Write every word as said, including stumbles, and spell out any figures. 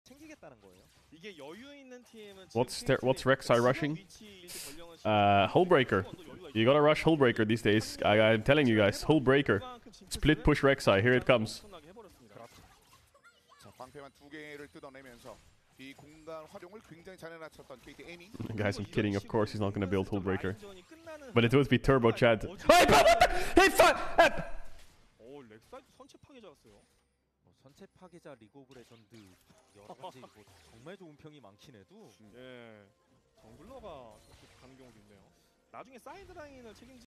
챙기겠다는 거예요. 이게 여유 있는 팀은 What's there, what's Rek'Sai rushing? Uh, Hullbreaker. You gotta rush Hullbreaker these days. I, I'm telling you guys, Hullbreaker. Split push Rek'Sai. Here it comes. 자, 방패만 두 개를 뜯어내면서 이 공간 활용을 굉장히 잘 해놨었던 케이티 에미. Guys, I'm kidding. Of course, he's not gonna build Hullbreaker. But it would be Turbo Chad. Hey, fuck! 오, 렉사이트 선체 파괴자였어요. 뭐 선체 파괴자 리그 오브 레전드 여러 가지 뭐 정말 좋은 평이 많긴 해도 예 정글러가 가는 경우도 있네요. 나중에 사이드 라인을 책임지